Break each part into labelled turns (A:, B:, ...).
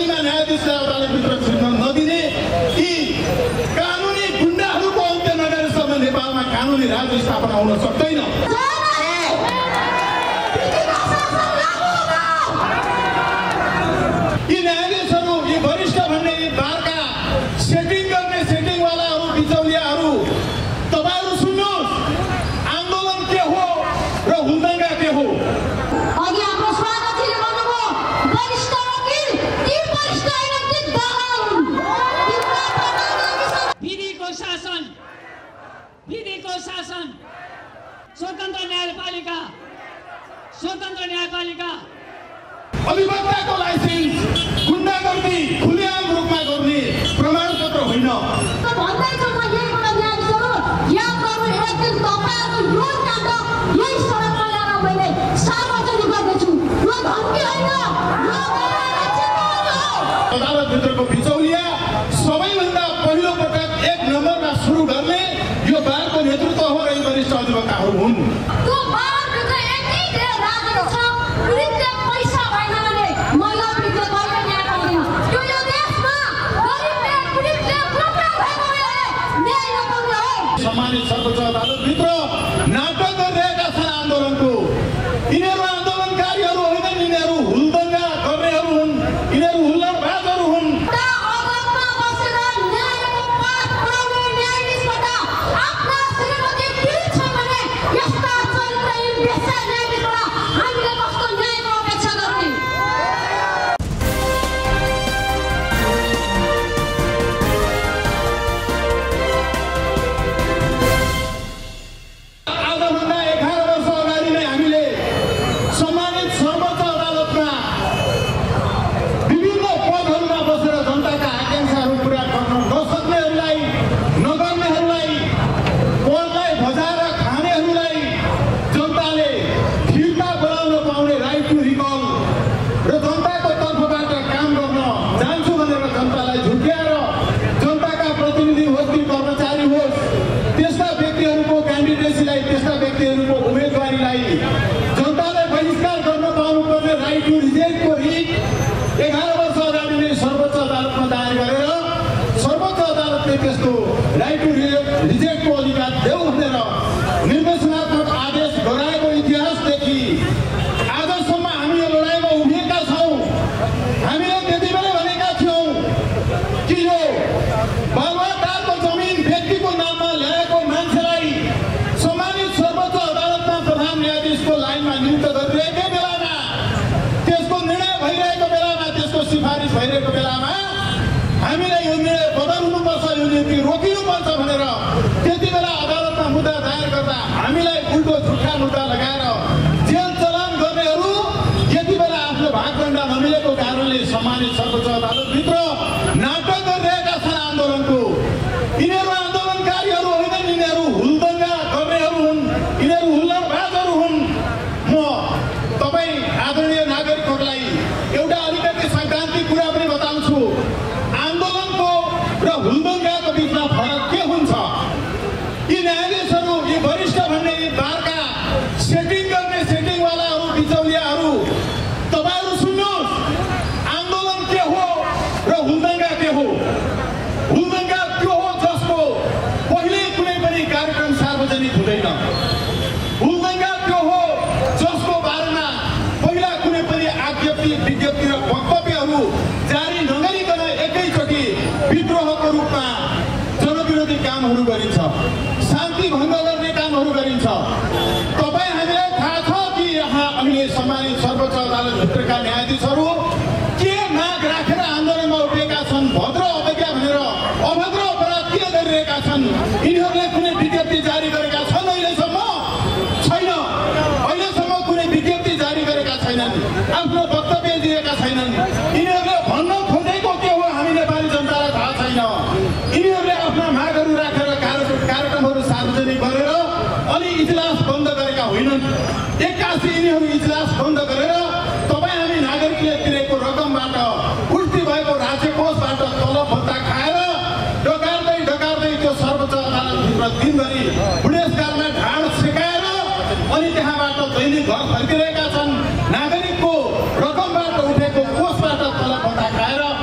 A: शैलीमा न्यायाधीशलाई अदालतभित्र छिर्न नदिने यी कानुनी गुण्डाहरूको अन्त्य नगरेसम्म नेपालमा कानुनी राज्य स्थापना हुन सक्दैन। यी न्यायाधीशहरू, यी वरिष्ठ भन्ने यी बारका सेटिङ गर्ने सेटिङवालाहरू, बिचौलियाहरू, तपाईँहरू सुन्नुहोस्, आन्दोलन के हो र हुलदङ्गा के हो?
B: विधिको शासन, स्वतन्त्र न्यायपालिका,
A: अधिवक्ताको लाइसेन्स गुण्डागर्दी खुलेआम रूपमा गर्ने प्रमाणपत्र होइन। अदालतभित्रको बिचौलिया सबैभन्दा पहिलो पटक 1 नम्बरमा सुरु गर्ने यो बारको नेतृत्व हो र यी वरिष्ठ अधिवक्ताहरू हुन्। सम्मानित सर्वोच्च अदालतभित्र नाटक गरिरहेका छन् आन्दोलनको। यिनीहरू आन्दोलनकारीहरू होइनन्, यिनीहरू हुलदङ्गा गर्नेहरू हुन्, यिनीहरू हुल्लडबाजहरू हुन्। भइरहेको बेलामा हामीलाई यो निर्णय बदल्नुपर्छ, यो नीति रोकिनुपर्छ भनेर त्यति बेला अदालतमा मुद्दा दायर गर्दा हामीलाई उल्टो झुट्टा मुद्दा लगाएर जेल चलान गर्नेहरू यति बेला आफ्नो भागदण्ड नमिलेको कारणले सम्मानित सर्वोच्च अदालतभित्र नाटक गरिरहेका छन् आन्दोलनको। यिनीहरू आन्दोलनकारीहरू होइनन्, यिनीहरू हुलदङ्गा गर्नेहरू हुन्, यिनीहरू हुल्लडबाजहरू हुन्। म तपाईँ आदरणीय नागरिकहरूलाई एउटा अलिकति सैद्धान्तिक कुरा पनि बताउँछु। आन्दोलनको र हुलदङ्गाको बिचमा फरक के हुन्छ? यी न्यायाधीशहरू, यी वरिष्ठ भन्ने यी बारका सेटिङ गर्ने सेटिङवालाहरू, बिचौलियाहरू, तपाईँहरू सुन्नुहोस्, आन्दोलन के हो र हुलदङ्गा के हो? हुलदङ्गा त्यो हो जसको पहिले कुनै पनि कार्यक्रम सार्वजनिक हुँदैन। हुलदङ्गा त्यो हो जसको बारेमा पहिला कुनै पनि आज्ञप्ति, विज्ञप्ति र वक्तव्यहरू जारी नगरिकन एकैचोटि विद्रोहको रूपमा जनविरोधी कामहरू गरिन्छ, शान्ति भङ्ग गर्ने कामहरू गरिन्छ। तपाईँ हामीलाई थाहा छ कि यहाँ अहिले सम्मानित सर्वोच्च अदालतभित्रका न्यायाधीशहरू के माग राखेर आन्दोलनमा उठेका छन्? भद्र अवज्ञा भनेर अभद्र अपराध के गरिरहेका छन्? यिनीहरूले कुनै विज्ञप्ति जारी गरेका छन्? अहिलेसम्म छैन। अहिलेसम्म कुनै विज्ञप्ति जारी गरेका छैनन्, आफ्नो वक्तव्य दिएका छैनन्। यिनीहरूले भन्न खोजेको के हो हामी नेपाली जनतालाई थाहा छैन। यिनीहरूले आफ्ना मागहरू राखेर कार्यक्रमहरू सार्वजनिक गरेर अनि इजलास बन्द गरेका होइनन्। एक्कासी यिनीहरू इजलास बन्द गरेर तपाईँ हामी नागरिकले तिरेको रकमबाट उल्टी भएको राज्य कोषबाट तलब भत्ता खाएर डकार्दै त्यो सर्वोच्च अदालतभित्र दिनभरि बुढेसकालमा ढाड सेकाएर अनि त्यहाँबाट दैनिक घर फर्किरहेका छन्। नागरिकको रकमबाट उठेको कोषबाट तलब भत्ता खाएर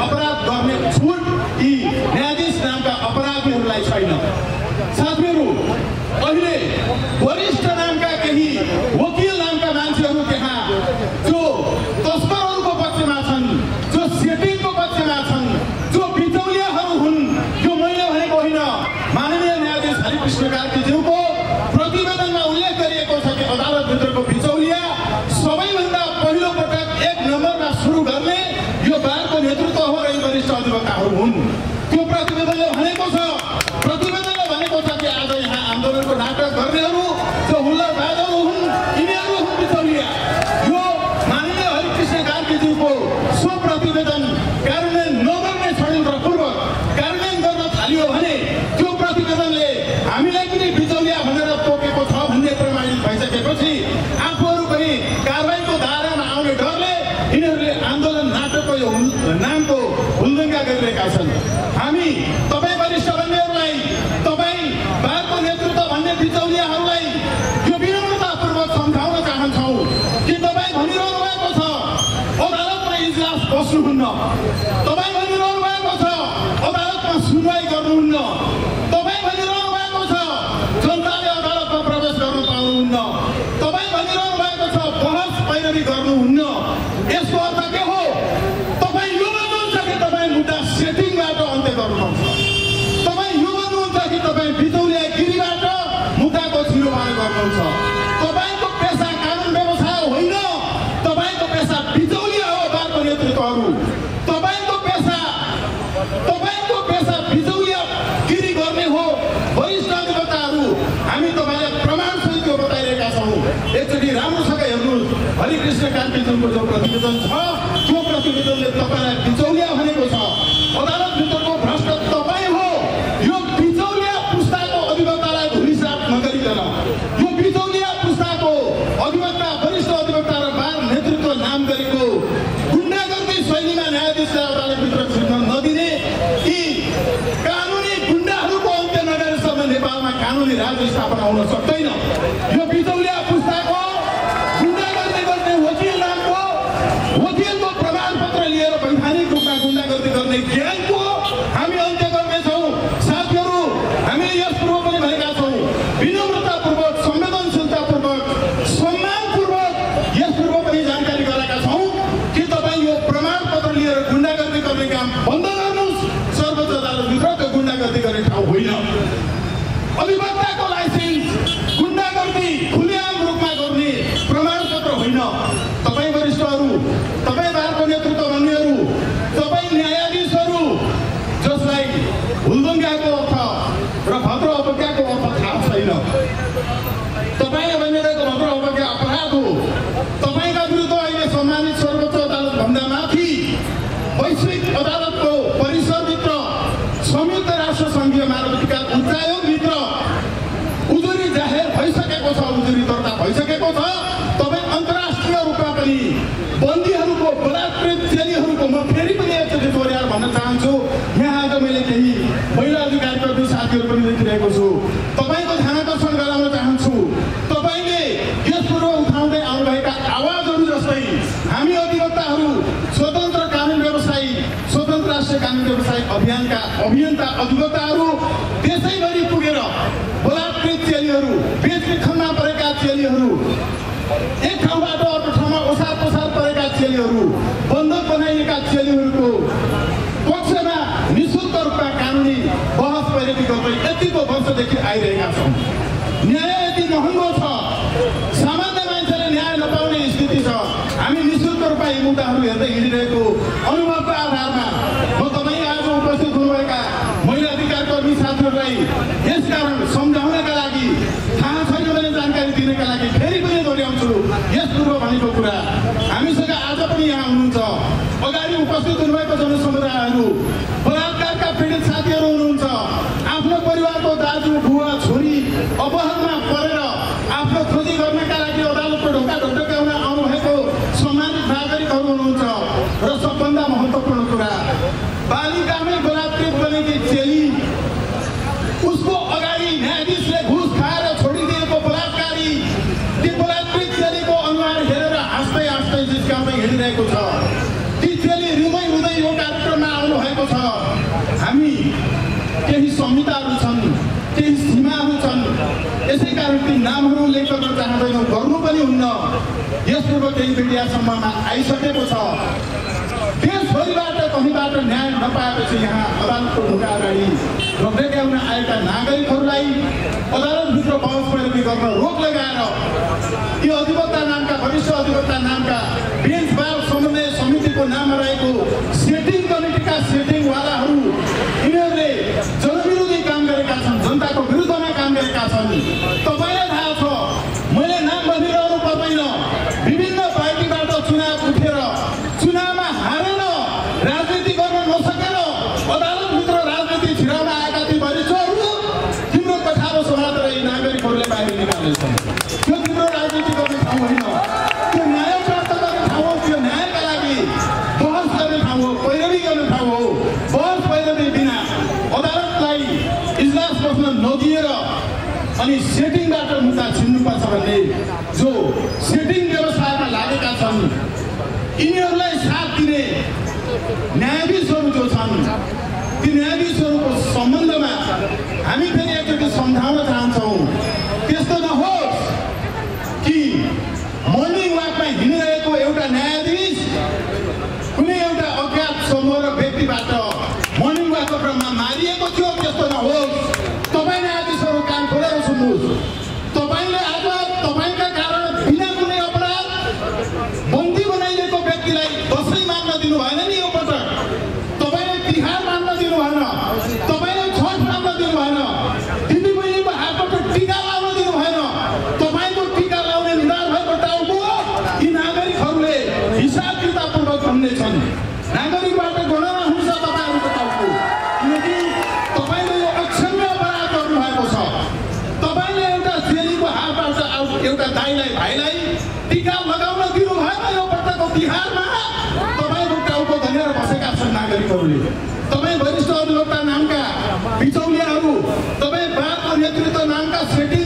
A: अपराध गर्ने छुट यी न्यायाधीश नामका अपराधीहरूलाई छैन। साथीहरू, अहिले वरिष्ठ नामका केही वकिल नामका मान्छेहरू त्यहाँ जो तस्करहरूको पक्षमा छन्, जो सेटिङको पक्षमा छन्, जो बिचौलियाहरू हुन्। यो मैले भनेको होइन, माननीय न्यायाधीश हरिकृष्ण कार्कीज्यूको प्रतिवेदनमा उल्लेख गरिएको छ कि अदालतभित्रको बिचौलिया सबैभन्दा पहिलो पटक 1 नम्बरमा सुरु गर्ने यो बारको नेतृत्व हो र यी वरिष्ठ अधिवक्ताहरू हुन्। त्यो प्रतिवेदनले भनेको छ कि आज यहाँ आन्दोलनको नाटक गर्नेहरू जो हुल्लडबाजहरू हुन्, यिनीहरू हुन् बिचौलिया। यो माननीय हरिकृष्ण कार्कीज्यूको सो प्रतिवेदन कार्यान्वयन नगर्ने षड्यन्त्रपूर्वक कार्यान्वयन गर्न थालियो भने त्यो प्रतिवेदनले हामीलाई पनि बिचौलिया भनेर तोकेको छ भन्ने प्रमाणित भइसकेपछि आफूहरू पनि कारबाहीको दायरामा आउने डरले यिनीहरूले आन्दोलन नाटकको यो नामको उल्लङ्घन गरिरहेका छन्। हामी तपाईँ वरिष्ठ बन्नेहरूलाई, तपाईँ बारको नेतृत्व भन्ने बिचौलियाहरूलाई यो विनम्रतापूर्वक सम्झाउन चाहन्छौँ कि तपाईँ भनिरहनु भएको छ अदालतमा इजलास बस्नुहुन्न, तपाईँ भनिरहनु भएको छ अदालतमा सुनवाई गर्नुहुन्न, तपाईँ भनिरहनु भएको छ जनताले अदालतमा प्रवेश गर्न पाउनुहुन्न, तपाईँ भनिरहनु भएको छ बहस पैरवी गर्नुहुन्न। यसको अर्थ के हो? तपाईँ यो भन्नुहुन्छ कि तपाईँ मुद्दा सेटिङबाट अन्त्य गर्नुहुन्छ, तपाईँ यो भन्नुहुन्छ कि तपाईँ बिचौलियागिरीबाट मुद्दाको छिरोमार गर्नुहुन्छ। तपाईँको पेसा कानुन व्यवसाय होइन, तपाईँको पेसा बिचौलिया हो। बारको नेतृत्वहरू, तपाईँको पेसा बिचौलियागिरी गर्ने हो। वरिष्ठ अधिवक्ताहरू, हामी तपाईँलाई प्रमाणसहित यो बताइरहेका छौँ। एकचोटि राम्रोसँग हेर्नुहोस्, हरिकृष्ण कार्कीज्यूको जो प्रतिवेदन छ त्यो प्रतिवेदनले तपाईँलाई बिचौलिया भनेको छ। अदालतभित्रको भ्रष्ट तपाईँ हो। यो बिचौलिया पुस्ताको अधिवक्तालाई धुलिसात नगरिकन, यो बिचौलिया पुस्ताको अधिवक्ता, वरिष्ठ अधिवक्ता र बार नेतृत्व नाम गरेको गुन्डागर्दी शैलीमा न्यायाधीशलाई अदालतभित्र छिर्न नदिने यी कानुनी गुन्डाहरूको अन्त्य नगरेसम्म नेपालमा कानुनी राज्य स्थापना हुन सक्दैन। यो बिचौलिया पुस्ताको गुन्डागर्दी गर्ने वकिलको प्रमाणपत्र लिएर वैधानिक रूपमा गुन्डागर्दी गर्ने ज्ञानको हामी अन्त्य गर्नेछौँ। साथीहरू, हामीले यस पूर्व पनि भनेका छौँ, विनम्रतापूर्वक, संवेदनशीलतापूर्वक, सम्मानपूर्वक यस पूर्व पनि जानकारी गराएका छौँ कि तपाईँ यो प्रमाणपत्र लिएर गुन्डागर्दी गर्ने काम बन्द गर्नुहोस्। सर्वोच्च अदालतभित्र त्यो गुन्डागर्दी गर्ने ठाउँ होइन। अधिवक्ताको लाइसेन्स गुन्डागर्दी खुलेआम रूपमा गर्ने प्रमाणपत्र होइन। तपाईँ वरिष्ठहरू, तपाईँ बारको नेतृत्व भन्नेहरू, तपाईँ न्यायाधीशहरू जसलाई हुलदङ्गाको अर्थ र भद्र अवज्ञाको अर्थ थाहा छैन, तपाईँले भनिरहेको भद्र अवज्ञा अपराध हो। तपाईँका विरुद्ध अहिले सम्मानित सर्वोच्च अदालत भन्दा माथि वैश्विक अदालतको परिसरभित्र संयुक्त राष्ट्र सङ्घीय मानवाधिकार उच्चायोगभित्र उजुरी जाहेर भइसकेको छ, उजुरी दर्ता भइसकेको छ। तपाईँ अन्तर्राष्ट्रिय रूपमा पनि बन्दीहरूको, बलात्कृत जेलीहरूको, म फेरि पनि एकचोटि दोहोऱ्याएर भन्न चाहन्छु, यहाँ आज मैले केही महिला अधिकारकर्मी साथीहरू पनि देखिरहेको छु। तपाईँको ध्यान आकर्षण गराउन चाहन्छु, तपाईँले यस पूर्व उठाउँदै आउनुभएका आवाजहरू जस्तै हामी अधिवक्ताहरू, स्वतन्त्र कानुन व्यवसायी, स्वतन्त्र राष्ट्रिय कानुन व्यवसायी अभियानका अभियन्ता अधिवक्ताहरू देशैभरि पुगेर बलात्कृत जेलीहरू, बेचबिखनमा परेका जेलीहरू, एक ठाउँबाट अर्को ठाउँमा ओसार पसार परेका जेलीहरू, बन्धक बनाइएका जेलीहरूको पक्षमा निःशुल्क रूपमा कानुनी बहस पैरवी गर्दै यतिको वर्षदेखि आइरहेका छौँ। न्याय यति महँगो छ, सामान्य मान्छेले न्याय नपाउने स्थिति छ। हामी निःशुल्क रूपमा यी मुद्दाहरू हेर्दै हिँडिरहेको अनुभवको आधारमा म तपाईँ आज उपस्थित हुनुभएका महिला अधिकारकर्मी साथीहरूलाई यसकारण सम्झाउनका लागि, थाहा छैन भने जानकारी दिनका लागि फेरि पनि दोहोऱ्याउँछु यस पूर्व भनेको कुरा। हामीसँग आज पनि यहाँ हुनुहुन्छ, अगाडि उपस्थित हुनुभएको जनसमुदायहरू, बलात्कारका पीडित साथीहरू हुनुहुन्छ, आफ्नो परिवारको दाजु, बुवा, छोरी अपहरणमा परेर आफ्नो खोजी गर्नका लागि अदालतको ढोका ढोकाउन आउनुभएको सम्मानित नागरिकहरू हुनुहुन्छ। र सबभन्दा महत्त्वपूर्ण कुरा, बालिकामै बलात्कृत बनेकी चेली, उसको अगाडि न्यायाधीशले घुस खाएर छोडिदिएको बलात्कारी, ती बलात्कृत चेलीको अनुहार हेरेर हाँस्दै हाँस्दै जिस्काउँदै हिँडिरहेको छ। ती चेली रुमै हुँदै यो कार्यक्रममा संहिताहरू छन्, केही सीमाहरू छन्। यसै कारण ती नामहरू उल्लेख गर्न चाहँदैनौँ, गर्नु पनि हुन्न। यस पूर्व केही मिडियासम्ममा आइसकेको छ। देशभरिबाट कहीँबाट न्याय नपाएपछि यहाँ अदालतको ढोका अगाडि ढोक्याउन आएका नागरिकहरूलाई अदालतभित्र बहस पैरवी गर्न रोक लगाएर यी अधिवक्ता नामका, वरिष्ठ अधिवक्ता नामका बेन्च बार समन्वय समितिको नाममा रहेको सेटिङ कमिटीका सेटिङवालाहरू यिनीहरूले जनविरोधी काम गरेका छन्, जनताको विरुद्धमा काम गरेका छन्। तपाईँलाई थाहा छ, मैले नाम भनिरहनु पर्दैन। विभिन्न पार्टीबाट चुनाव उठेर चुनावमा हारेर राजनीति गर्न नसकेर अदालतभित्र राजनीति छिराउन आएका ती वरिष्ठहरू तिम्रो कथारो समातेर यी नागरिकहरूले बाहिर निकाल्नेछन्। त्यो तिम्रो राजनीति गर्ने ठाउँ होइन, त्यो न्याय प्राप्त गर्ने ठाउँ हो, त्यो न्यायका लागि बहस गर्ने ठाउँ हो, पैरवी गर्ने ठाउँ हो। बहस पैरवी बिना अदालतलाई इजलास बस्न नदिएर अनि सेटिङबाट मुद्दा छिन्नुपर्छ भन्ने जो सेटिङ व्यवस्थामा लागेका छन्, यिनीहरूलाई साथ दिने न्यायाधीशहरू जो छन्, ती न्यायाधीशहरूको सम्बन्धमा हामी फेरि एकचोटि सम्झाउन चाहन्छौँ। त्यस्तो नहोस् कि मर्निङ वाकमा हिँडिरहेको एउटा न्यायाधीश कुनै एउटा अज्ञात समूह र व्यक्तिबाट मर्निङ वाकको क्रममा मारिएको थियो। त्यस्तो नहोस्। तपाईँ न्यायाधीशहरू कान खोलेर सुन्नुहोस्। तपाईँले आज तपाईँका कारण बिना कुनै अपराध बन्दी बनाइएको व्यक्तिलाई दसैँ मान्न दिनु भएन नि यो पटक। तपाईँले तिहार मान्न दिनु भएन, तपाईँले छठ मान्न दिनु भएन, दिदी बहिनीको हातबाट टिका लाउन दिनु भएन। तपाईँको टिका लाउने निधार भएको टाउको यी नागरिकहरूले हिसाब किताबपूर्वक भन्नेछन्। नागरिकबाट गणना हुन्छ तपाईँहरूको टाउको, किनकि तपाईँले यो अक्षम्य अपराध गर्नुभएको छ। तपाईँले एउटा चेलीको हातबाट एउटा दाइलाई भाइलाई टिका लगाउन दिनु भएन। यो पटकको तिहारमा तपाईँको टाउको धनेर बसेका छन् नागरिकहरूले। तपाईँ वरिष्ठ अधिवक्ता नामका बिचौलियाहरू, तपाईँ बारको नेतृत्व नामका सेटिङ